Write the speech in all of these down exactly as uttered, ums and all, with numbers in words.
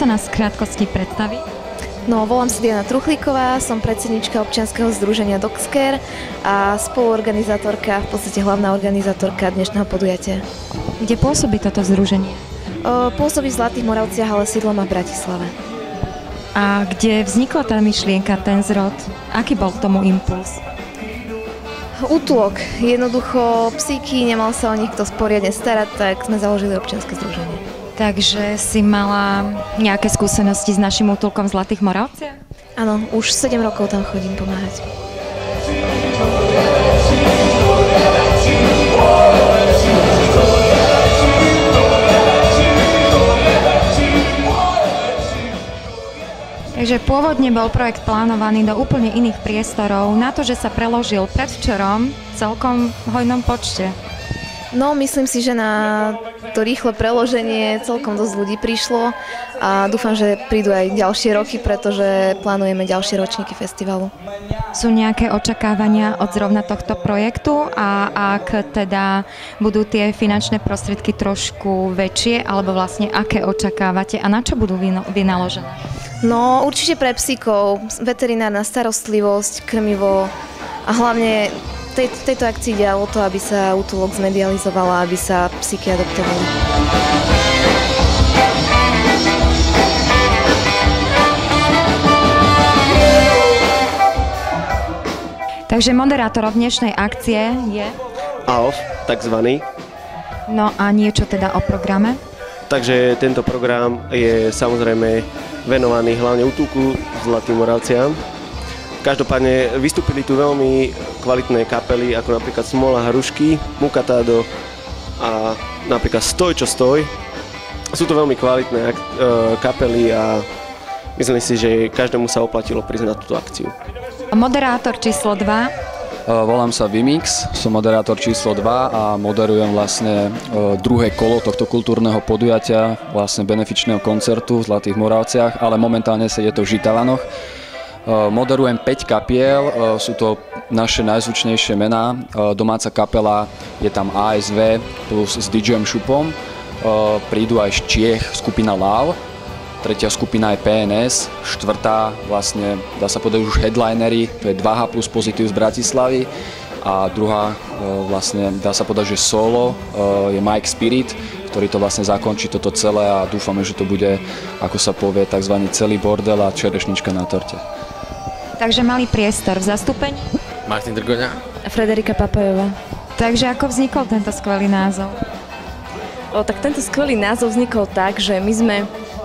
sa nás v krátkosti predstaví? No, volám sa Diana Truchlíková, som predsednička občianskeho združenia Doxcare a spoluorganizátorka, v podstate hlavná organizátorka dnešného podujatia. Kde pôsobí toto združenie? O, pôsobí v Zlatých Moravciach, ale sídlo má v Bratislave. A kde vznikla tá myšlienka, ten zrod? Aký bol k tomu impuls? Útulok. Jednoducho psíky, nemal sa o nich kto poriadne starať, tak sme založili občianske združenie. Takže si mala nejaké skúsenosti s našim útulkom v Zlatých Moravciach? Áno, už sedem rokov tam chodím pomáhať. Takže pôvodne bol projekt plánovaný do úplne iných priestorov, na to, že sa preložil predvčerom celkom v hojnom počte. No, myslím si, že na to rýchle preloženie celkom dosť ľudí prišlo a dúfam, že prídu aj ďalšie roky, pretože plánujeme ďalšie ročníky festivalu. Sú nejaké očakávania od zrovna tohto projektu a ak teda budú tie finančné prostriedky trošku väčšie, alebo vlastne aké očakávate a na čo budú vynaložené? No, určite pre psíkov, veterinárna starostlivosť, krmivo a hlavne tej, tejto akcii ide o to, aby sa útulok zmedializovala, aby sa psíky adoptovali. Takže moderátorov dnešnej akcie je? á ó ef, takzvaný. No a niečo teda o programe? Takže tento program je samozrejme venovaný hlavne útulku Zlatým Moravciam. Každopádne vystúpili tu veľmi kvalitné kapely, ako napríklad Smola Hrušky, Mukatádo a napríklad Stoj čo stoj. Sú to veľmi kvalitné kapely a myslím si, že každému sa oplatilo prísť na túto akciu. Moderátor číslo dva. Volám sa Vimix, som moderátor číslo dva a moderujem vlastne druhé kolo tohto kultúrneho podujatia, vlastne benefičného koncertu v Zlatých Moravciach, ale momentálne sa je to v Žitavanoch. Moderujem päť kapiel, sú to naše najzvučnejšie mená. Domáca kapela je tam á es vé plus s DJom Šupom, prídu aj z Čiech skupina Lav. Tretia skupina je pé en es, štvrtá vlastne, dá sa povedať už headlinery, to je dva há plus Pozitív z Bratislavy a druhá vlastne, dá sa povedať, že solo je Mike Spirit, ktorý to vlastne zakončí toto celé a dúfame, že to bude, ako sa povie, tzv. Celý bordel a čerešnička na torte. Takže malý priestor v zastúpení? Martin Drgoňa a Frederika Papajová. Takže ako vznikol tento skvelý názov? O, tak tento skvelý názov vznikol tak, že my sme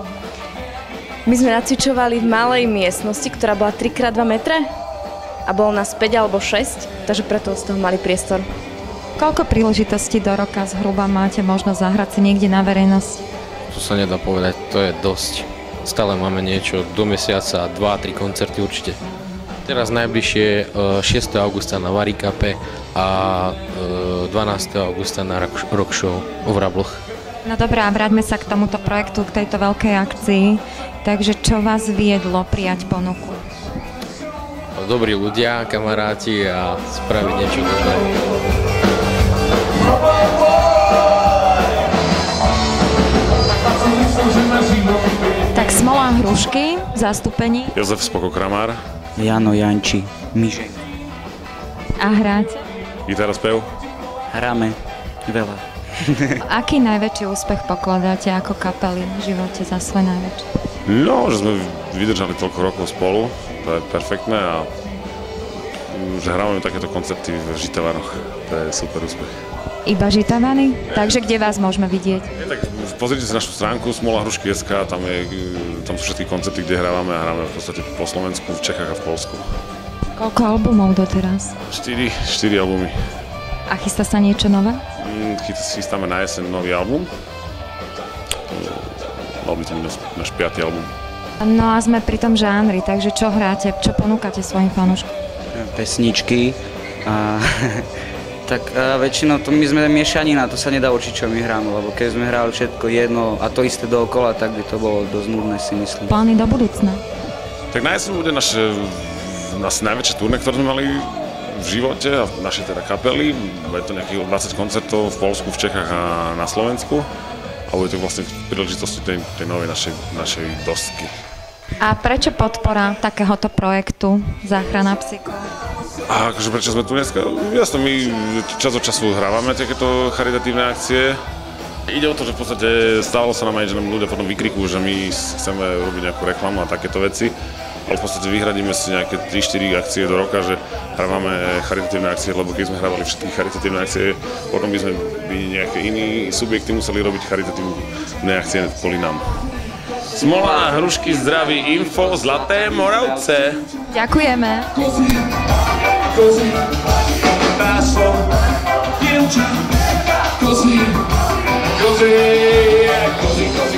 My sme nacvičovali v malej miestnosti, ktorá bola tri krát dva metre a bolo nás päť alebo šesť, takže preto z toho mali priestor. Koľko príležitostí do roka zhruba máte možnosť zahrať si niekde na verejnosti? To sa nedá povedať, to je dosť. Stále máme niečo do mesiaca, dva tri koncerty určite. Teraz najbližšie šiesteho augusta na Varikape a dvanásteho augusta na Rock Show v Vrabloch. No dobré, a vráťme sa k tomuto projektu, k tejto veľkej akcii. Takže čo vás viedlo prijať ponuku? Dobrí ľudia, kamaráti a spraviť niečo dobré. Tak Smola Hrušky v zastúpení. Jozef Spoko-Kramár. Jano Janči, Myžek. A hráte? Gitara, spev. Hráme veľa. Aký najväčší úspech pokladáte ako kapely v živote za svoj najväčší? No, že sme vydržali toľko rokov spolu, to je perfektné a že hráme takéto koncerty v Žitavanoch, to je super úspech. Iba Žitavany? Takže kde vás môžeme vidieť? Je, tak pozrite si našu stránku Smola Hrušky bodka es ká, tam, je, tam sú všetky koncerty, kde hrávame a hráme v podstate po Slovensku, v Čechách a v Poľsku. Koľko albumov doteraz? Štyri, štyri albumy. A chystá sa niečo nové? Chystáme na jeseň nový album. Mal by to byť náš piatý album. No a sme pri tom žánri, takže čo hráte, čo ponúkate svojim fanúškom? Pesničky a tak a väčšinou to my sme miešanina, to sa nedá určiť, čo my hráme, lebo keď sme hrali všetko jedno a to isté dookola, tak by to bolo dosť nudné, si myslím. Plány do budúcna? Tak na jeseň bude naše, naše najväčšie turné, ktoré sme mali v živote a v našej teda kapely. Bude to nejakých dvadsať koncertov v Poľsku, v Čechách a na Slovensku. a bude to vlastne príležitosti tej, tej novej našej, našej dosky. A prečo podpora takéhoto projektu Záchrana psíkov? A akože prečo sme tu dneska? Jasno, my čas od času hrávame takéto charitatívne akcie. Ide o to, že v podstate stávalo sa nám aj, že nám ľudia potom vykrikujú, že my chceme robiť nejakú reklamu a takéto veci. Ale v podstate vyhradíme si nejaké tri štyri akcie do roka, že hrávame charitatívne akcie, lebo keď sme hrávali všetky charitatívne akcie, potom by sme by nejaké iní subjekty museli robiť charitatívne akcie kvôli nám. Smola a hrušky, zdraví, info, Zlaté Moravce. Ďakujeme. Kozy, kozy, páslo, dievča, kozy, kozy, kozy, kozy.